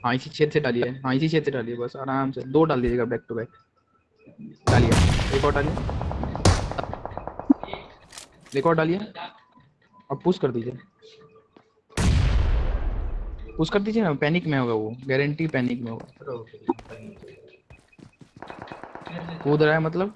हाँ इसी छेद से डालिए, हाँ इसी छेद से डालिए, बस आराम से 2 डाल दीजिएगा बैक टू बैक। डालिए, एक और डालिए, एक और डालिए। अब पुश कर दीजिए, पुश कर दीजिए ना, पैनिक में होगा वो, गारंटी पैनिक में होगा। कूद रहा है मतलब।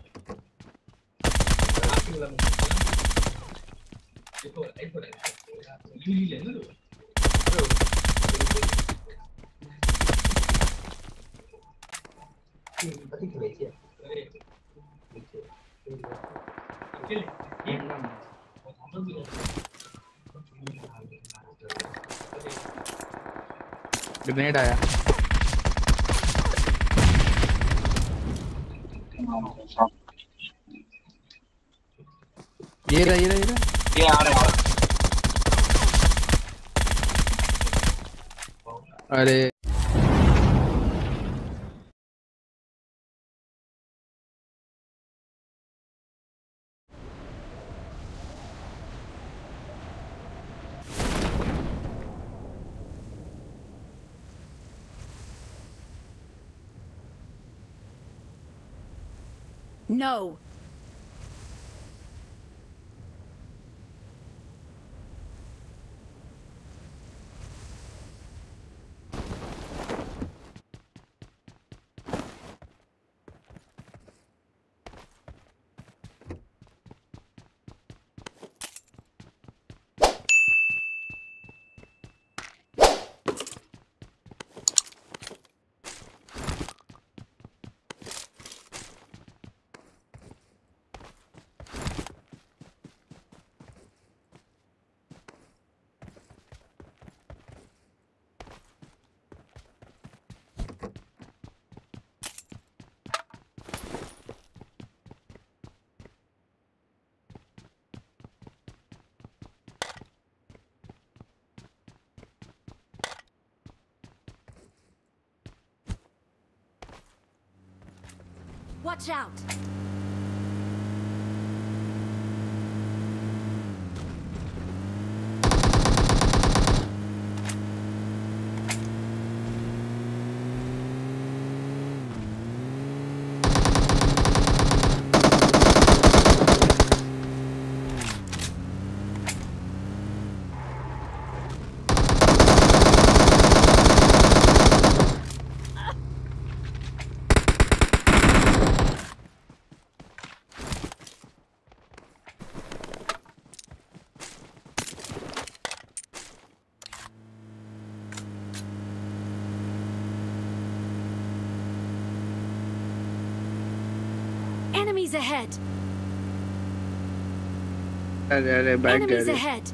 ग्रेनेड आया। ये रहा, ये रहा, ये रहा। ये आ रहा है। अरे No. Watch out. Enemies ahead. अरे बैक Enemies गए। ahead.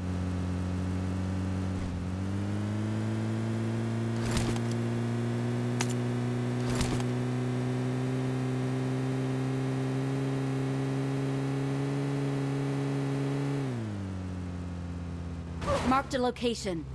Marked a location.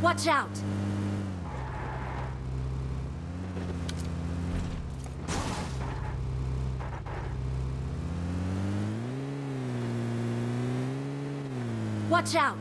Watch out! Watch out!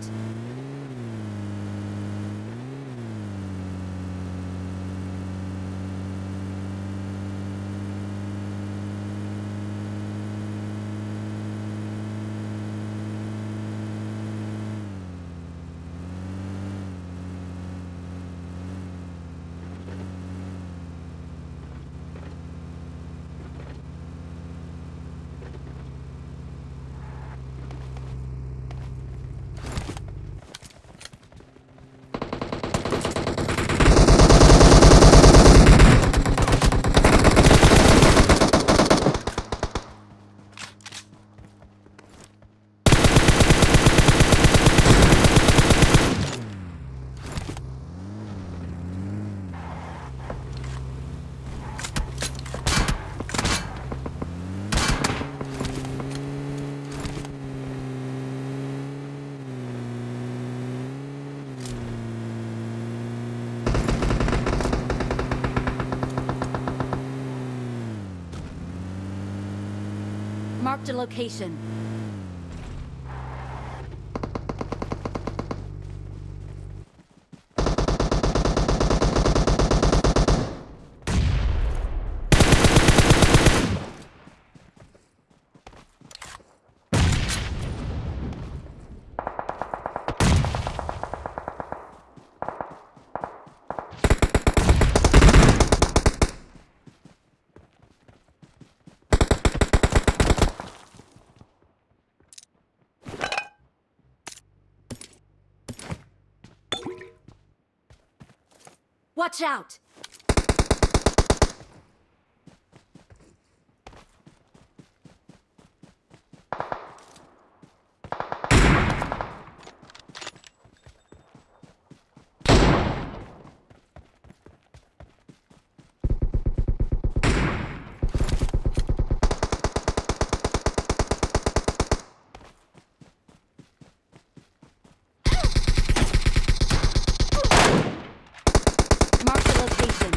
Marked a location. Watch out! Mark the location.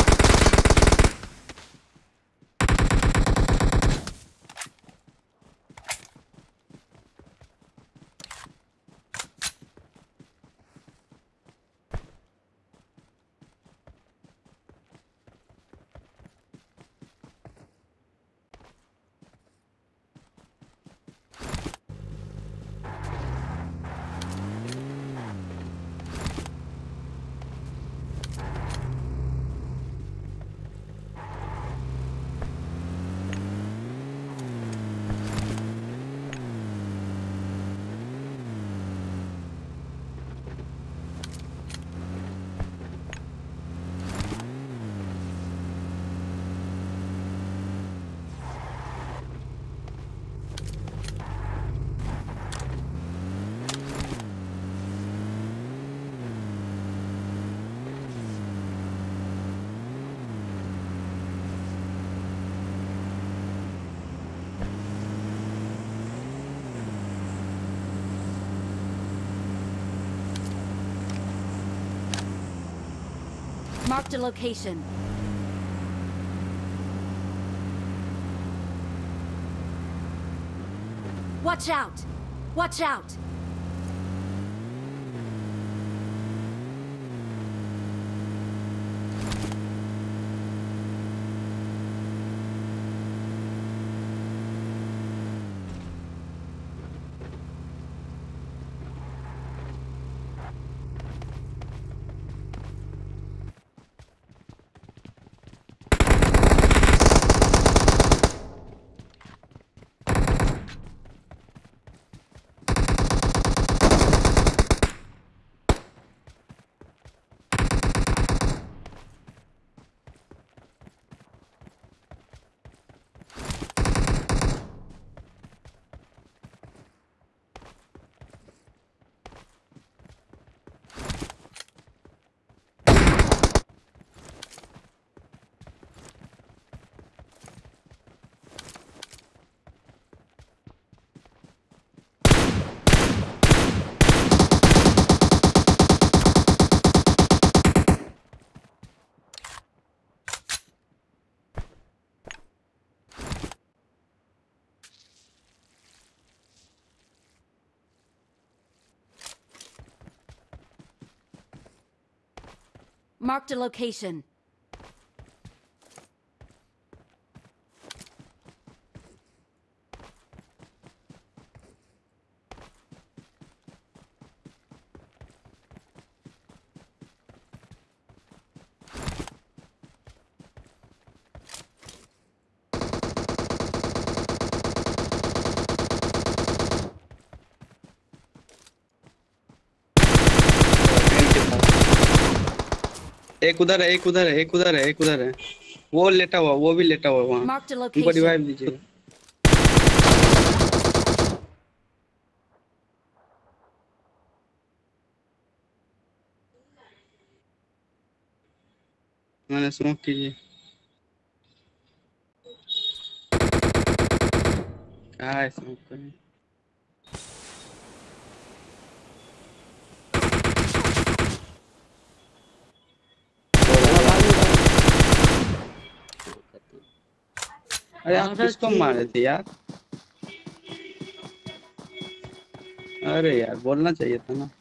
Marked a location. Watch out! Watch out! Marked a location. पेड़ के पास एक उधर है, एक उधर है, एक उधर है, एक उधर है। वो लेटा हुआ, वो भी लेटा हुआ वहाँ। Marked a उनको रिवाइव location. दीजिए। मैंने स्मोक कीजिए। क्या है स्मोक करें? अरे आप किसको मारे थे यार? अरे यार बोलना चाहिए था ना।